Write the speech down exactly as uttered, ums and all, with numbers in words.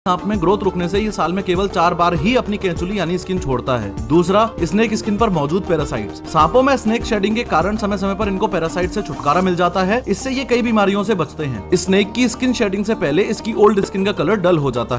सांप में ग्रोथ रुकने से ये साल में केवल चार बार ही अपनी केंचुली यानी स्किन छोड़ता है। दूसरा, स्नेक स्किन पर मौजूद पैरासाइट्स। सांपों में स्नेक शेडिंग के कारण समय समय पर इनको पैरासाइट से छुटकारा मिल जाता है, इससे ये कई बीमारियों से बचते हैं। स्नेक की स्किन शेडिंग से पहले इसकी ओल्ड स्किन का कलर डल हो जाता है।